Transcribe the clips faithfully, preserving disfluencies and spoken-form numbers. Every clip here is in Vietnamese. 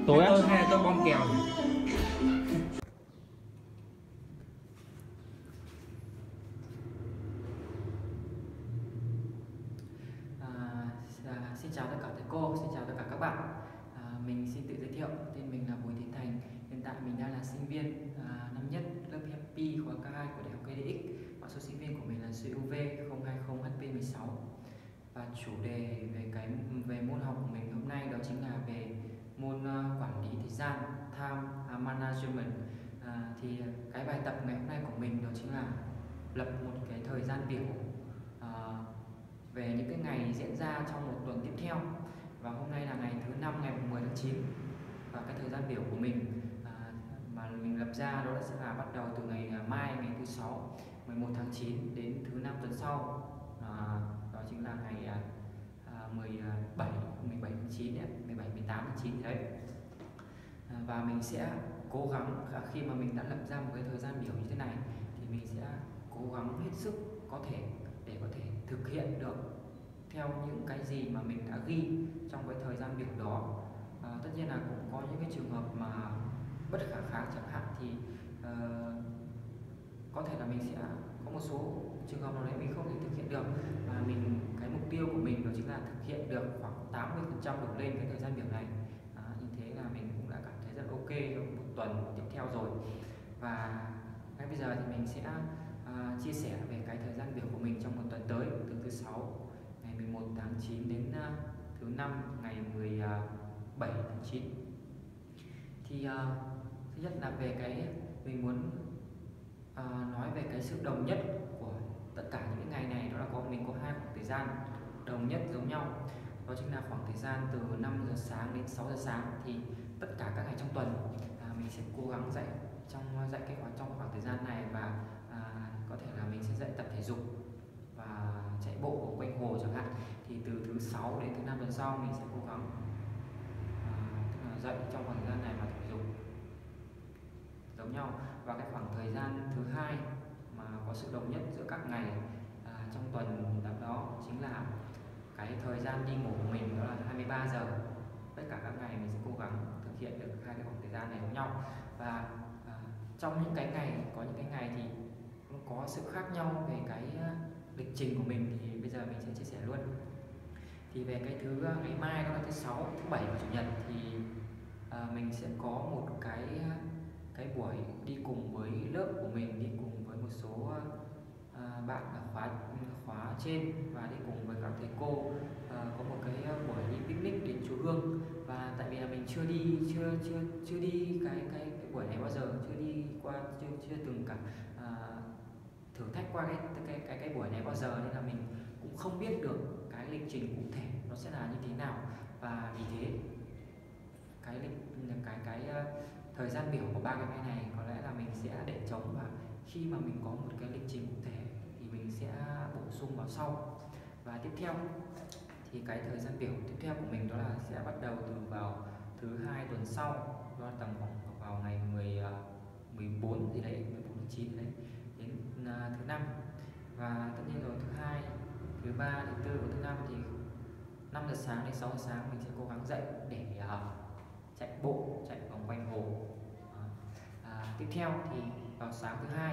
tối á? Tôi hay là tôi bom kèo. À, xin chào tất cả thầy cô, xin chào tất cả các bạn. À, mình xin tự giới thiệu, tên mình là Bùi Thị Thành. Hiện tại mình đang là sinh viên à, năm nhất lớp Happy khóa K hai của Đại học ca đê ích. Mã số sinh viên của mình là xê u vê không hai không H P mười sáu. Và chủ đề về cái về môn học của mình hôm nay đó chính là về môn uh, quản lý thời gian, time uh, management. À, thì cái bài tập ngày hôm nay của mình đó chính là lập một cái thời gian biểu uh, về những cái ngày diễn ra trong một tuần tiếp theo. Và hôm nay là ngày thứ năm, ngày mười tháng chín. Và cái thời gian biểu của mình à, mà mình lập ra đó sẽ là bắt đầu từ ngày mai, ngày thứ sáu mười một tháng chín đến thứ năm tuần sau, à, đó chính là ngày à, mười bảy tháng chín đấy, mười bảy mười tám tháng chín đấy. À, và mình sẽ cố gắng khi mà mình đã lập ra một cái thời gian biểu như thế này thì mình sẽ cố gắng hết sức có thể để có thể thực hiện được theo những cái gì mà mình đã ghi trong cái thời gian biểu đó. À, tất nhiên là cũng có những cái trường hợp mà bất khả kháng chẳng hạn thì uh, có thể là mình sẽ có một số trường hợp nào đấy mình không thể thực hiện được, và mình cái mục tiêu của mình đó chính là thực hiện được khoảng tám mươi phần trăm đổ lên cái thời gian biểu này. À, như thế là mình cũng đã cảm thấy rất ok trong một tuần tiếp theo rồi. Và ngay bây giờ thì mình sẽ uh, chia sẻ về cái thời gian biểu của mình trong một tuần tới, từ thứ sáu ngày mười một tháng chín đến uh, thứ năm ngày mười bảy tháng chín. Thì uh, thứ nhất là về cái mình muốn uh, nói về cái sự đồng nhất của tất cả những ngày này, đó là có mình có hai khoảng thời gian đồng nhất giống nhau, đó chính là khoảng thời gian từ năm giờ sáng đến sáu giờ sáng. Thì tất cả các ngày trong tuần uh, mình sẽ cố gắng dạy trong dạy cái khoảng trong khoảng thời gian này, và uh, có thể là mình sẽ dạy tập thể dục và chạy bộ ở quanh hồ chẳng hạn. Thì từ thứ sáu đến thứ năm tuần sau mình sẽ cố gắng à, tức là dạy trong khoảng thời gian này mà thể dục giống nhau. Và cái khoảng thời gian thứ hai mà có sự đồng nhất giữa các ngày à, trong tuần đó chính là cái thời gian đi ngủ của mình, đó là hai mươi ba giờ. Tất cả các ngày mình sẽ cố gắng thực hiện được hai cái khoảng thời gian này giống nhau. Và à, trong những cái ngày có những cái ngày thì có sự khác nhau về cái lịch trình của mình, thì bây giờ mình sẽ chia sẻ luôn. Thì về cái thứ ngày mai, đó là thứ sáu, thứ bảy và chủ nhật, thì à, mình sẽ có một cái cái buổi đi cùng với lớp của mình, đi cùng với một số à, bạn ở khóa khóa trên, và đi cùng với các thầy cô à, có một cái buổi đi picnic đến chùa Hương. Và tại vì là mình chưa đi chưa chưa chưa đi cái cái, cái buổi này bao giờ, chưa đi qua chưa chưa từng cả à, thử thách qua cái cái cái cái buổi này bao giờ, nên là mình cũng không biết được cái lịch trình cụ thể nó sẽ là như thế nào. Và vì thế cái lịch cái cái uh, thời gian biểu của ba cái ngày này có lẽ là mình sẽ để trống, và khi mà mình có một cái lịch trình cụ thể thì mình sẽ bổ sung vào sau. Và tiếp theo thì cái thời gian biểu tiếp theo của mình đó là sẽ bắt đầu từ vào thứ hai tuần sau, đó là tầm khoảng vào ngày mười, mười bốn gì đấy, mười bốn tháng chín đấy, đến uh, thứ năm. Và tất nhiên rồi, thứ hai, thứ ba, thứ tư và thứ năm thì năm giờ sáng đến sáu giờ sáng mình sẽ cố gắng dậy để uh, chạy bộ, chạy vòng quanh hồ. À, à, tiếp theo thì vào sáng thứ hai,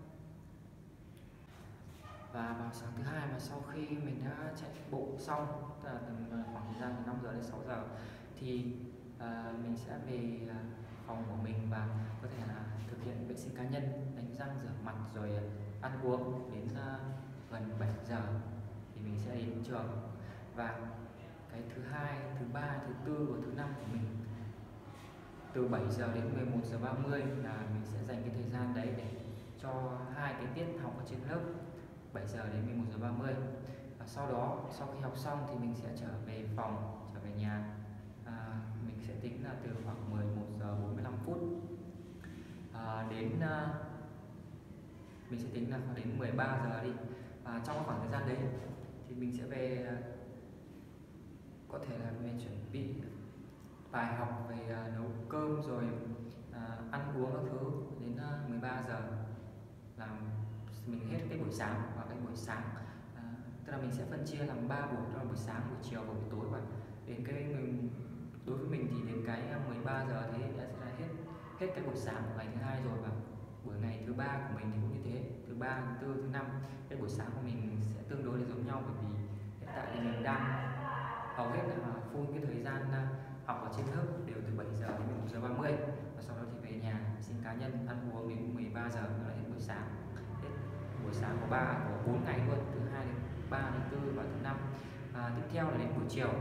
và vào sáng thứ hai mà sau khi mình đã chạy bộ xong, tức là tầm khoảng thời gian từ năm giờ đến sáu giờ, thì uh, mình sẽ về uh, phòng của mình và có thể là thực hiện vệ sinh cá nhân, đánh răng, rửa mặt, rồi ăn uống. Đến uh, gần bảy giờ thì mình sẽ đến trường. Và cái thứ hai, thứ ba, thứ tư và thứ năm của mình từ bảy giờ đến mười một giờ ba mươi là mình sẽ dành cái thời gian đấy để cho hai cái tiết học ở trên lớp, bảy giờ đến mười một giờ ba mươi. Và sau đó, sau khi học xong thì mình sẽ trở về phòng, trở về nhà. À, mình sẽ tính là từ khoảng mười một giờ bốn mươi lăm phút à, đến uh, mình sẽ tính là khoảng đến mười ba giờ đi. Và trong khoảng thời gian đấy thì mình sẽ về, có thể là mình chuẩn bị bài học về uh, nấu cơm, rồi uh, ăn uống các thứ. Đến uh, mười ba giờ là mình hết cái buổi sáng. Và cái buổi sáng uh, tức là mình sẽ phân chia làm ba buổi, đó là buổi sáng, buổi chiều và buổi tối. Và đến cái mình đối với mình thì đến cái mười ba ba giờ thì đã sẽ là hết hết cái buổi sáng của ngày thứ hai rồi, và buổi ngày thứ ba của mình thì cũng như thế, thứ ba, thứ tư, thứ năm cái buổi sáng của mình sẽ tương đối là giống nhau, bởi vì hiện tại thì mình đang hầu hết là full cái thời gian học ở trên lớp đều từ bảy giờ đến mười một giờ ba mươi, và sau đó thì về nhà sinh cá nhân ăn uống đến mười ba giờ nữa là hết buổi sáng, hết buổi sáng của ba của bốn ngày luôn, thứ hai đến ba, thứ tư và thứ năm. À, tiếp theo là đến buổi chiều,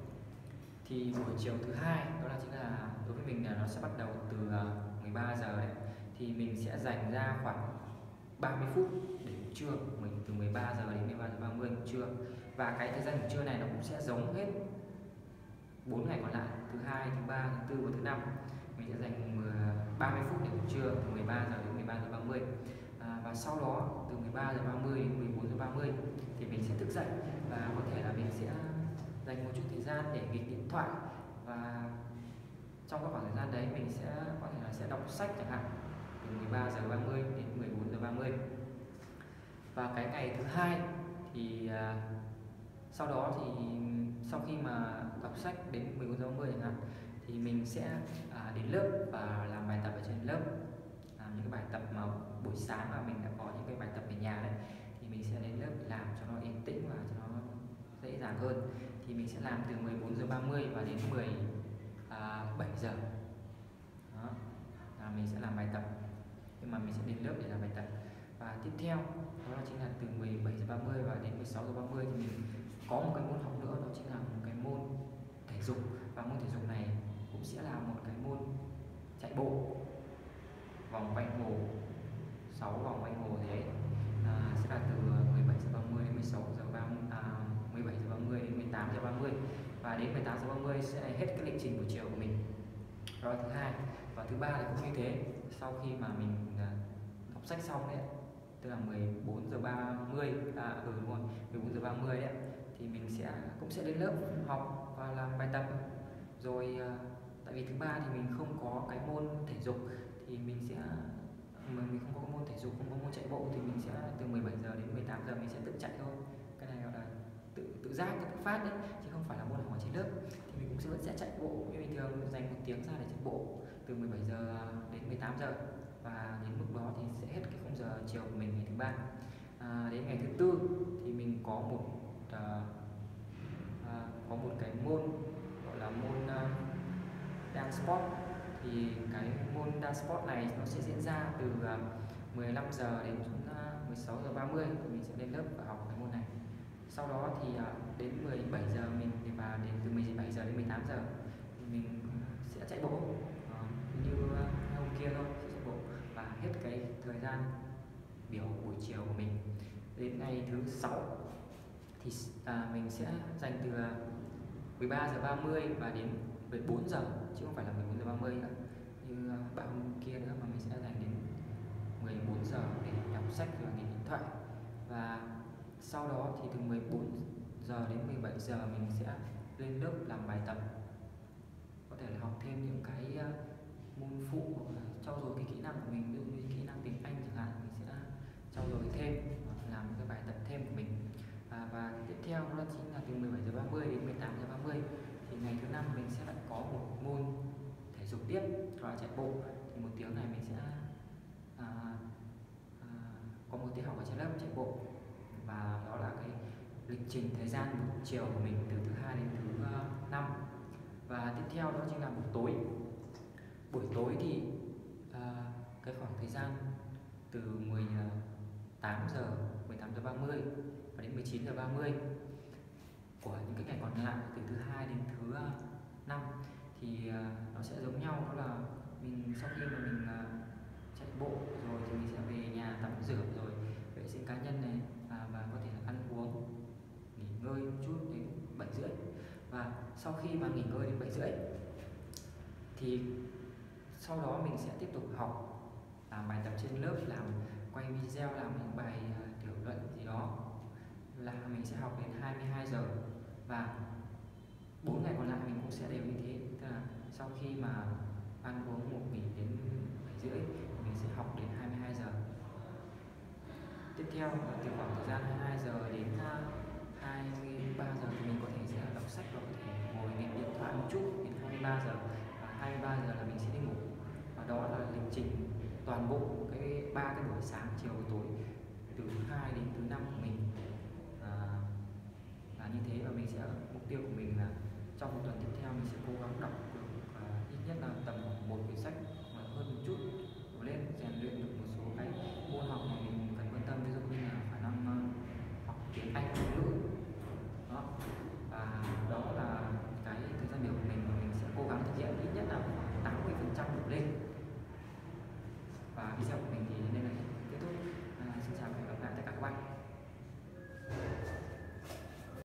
thì buổi chiều thứ hai đó là chính là đối với mình là nó sẽ bắt đầu từ mười ba giờ đấy, thì mình sẽ dành ra khoảng ba mươi phút để ngủ trưa của mình, từ mười ba giờ đến mười ba giờ ba mươi ngủ trưa, và cái thời gian ngủ trưa này nó cũng sẽ giống hết bốn ngày còn lại, thứ hai, thứ ba, thứ tư và thứ năm. Mình sẽ dành ba mươi phút để ngủ trưa từ mười ba giờ đến mười ba giờ ba mươi, à, và sau đó từ mười ba giờ ba mươi đến mười bốn giờ ba mươi thì mình sẽ thức dậy, và có thể là mình sẽ dành một chút thời gian để nghịch điện thoại, và trong các khoảng thời gian đấy mình sẽ có thể là sẽ đọc sách chẳng hạn, từ mười ba giờ ba mươi đến mười bốn giờ ba mươi. Và cái ngày thứ hai thì à, sau đó thì sau khi mà đọc sách đến mười bốn giờ ba mươi chẳng hạn thì mình sẽ à, đến lớp và làm bài tập ở trên lớp, làm những cái bài tập mà buổi sáng mà mình đã có những cái bài tập về nhà đấy, thì mình sẽ đến lớp làm cho nó yên tĩnh và cho nó dễ dàng hơn. Thì mình sẽ làm từ mười bốn giờ ba mươi và đến mười bảy giờ. Đó, là mình sẽ làm bài tập, nhưng mà mình sẽ đến lớp để làm bài tập. Và tiếp theo đó là chính là từ mười bảy giờ ba mươi và đến mười sáu giờ ba mươi thì mình có một cái môn học nữa, đó chính là một cái môn thể dục, và môn thể dục này cũng sẽ là một cái môn chạy bộ vòng quanh hồ, sáu vòng quanh hồ đấy, à, sẽ là từ mười bảy giờ ba mươi đến mười sáu giờ ba mươi, à, mười bảy giờ ba mươi đến mười tám giờ ba mươi, và đến mười tám giờ ba mươi sẽ hết cái lịch trình buổi chiều của mình. Đó là thứ hai. Và thứ ba là cũng như thế, sau khi mà mình à, đọc sách xong đấy, tức là mười bốn giờ ba mươi, à ừ đúng rồi, mười bốn giờ ba mươi đấy, thì mình sẽ cũng sẽ đến lớp học và làm bài tập. Rồi à, tại vì thứ ba thì mình không có cái môn thể dục, thì mình sẽ mà mình không có môn thể dục, không có môn chạy bộ, thì mình sẽ từ mười bảy giờ đến mười tám giờ mình sẽ tự chạy thôi. Cái này gọi là tự tự giác, tự phát đấy, chứ không phải là môn học ở trên lớp. Thì mình cũng sẽ vẫn sẽ chạy bộ như bình thường, dành một tiếng ra để chạy bộ từ mười bảy giờ đến mười tám giờ, và đến lúc đó thì sẽ hết cái khung giờ chiều của mình ngày thứ ba. À, đến ngày thứ tư thì mình có một à, à, có một cái môn gọi là môn uh, dance sport. Thì cái môn dance sport này nó sẽ diễn ra từ uh, mười lăm giờ đến uh, mười sáu giờ ba mươi, thì mình sẽ lên lớp và học cái môn này. Sau đó thì uh, đến mười bảy giờ mình và đến từ mười bảy giờ đến mười tám giờ thì mình sẽ chạy bộ uh, như uh, hôm kia thôi, sẽ chạy bộ và hết cái thời gian biểu buổi chiều của mình. Đến ngày thứ sáu thì à, mình sẽ dành từ mười ba giờ ba mươi và đến mười bốn giờ, chứ không phải là mười bốn giờ ba mươi nữa như bạn hôm kia nữa, mà mình sẽ dành đến mười bốn giờ để đọc sách và nghịch điện thoại. Và sau đó thì từ mười bốn giờ đến mười bảy giờ mình sẽ lên lớp làm bài tập, có thể là học thêm những cái môn phụ hoặc là trau dồi cái kỹ năng của mình, ví dụ như kỹ năng tiếng Anh chẳng hạn, mình sẽ trau dồi thêm, làm cái bài tập thêm của mình. À, và tiếp theo đó chính là từ mười bảy giờ ba mươi đến mười tám giờ ba mươi thì ngày thứ năm mình sẽ lại có một môn thể dục tiếp, đó là chạy bộ. Thì một tiếng này mình sẽ à, à, có một tiết học ở trên lớp chạy bộ, và đó là cái lịch trình thời gian buổi chiều của mình từ thứ hai đến thứ uh, năm. Và tiếp theo đó chính là buổi tối. Buổi tối thì à, cái khoảng thời gian từ mười tám giờ, mười tám giờ ba mươi và đến mười chín giờ ba mươi của những cái ngày còn lại từ thứ hai đến thứ năm thì à, nó sẽ giống nhau, đó là mình sau khi mà mình à, chạy bộ rồi thì mình sẽ về nhà tắm rửa rồi vệ sinh cá nhân này, à, và có thể là ăn uống nghỉ ngơi một chút đến bảy rưỡi. Và sau khi mà nghỉ ngơi đến bảy rưỡi thì sau đó mình sẽ tiếp tục học, làm bài tập trên lớp, làm quay video, làm những bài uh, tiểu luận gì đó, là mình sẽ học đến hai mươi hai giờ. Và bốn ngày còn lại mình cũng sẽ đều như thế, tức là sau khi mà ăn uống ngủ nghỉ đến bảy rưỡi mình sẽ học đến hai mươi hai giờ. Tiếp theo là từ khoảng thời gian hai mươi hai giờ đến hai mươi ba giờ thì mình có thể sẽ đọc sách và có thể ngồi nghịch điện thoại một chút đến hai mươi ba giờ. Và hai hai mươi ba giờ là mình sẽ đi ngủ. Và đó là lịch trình toàn bộ cái ba cái buổi sáng chiều và tối từ thứ hai đến thứ năm của mình.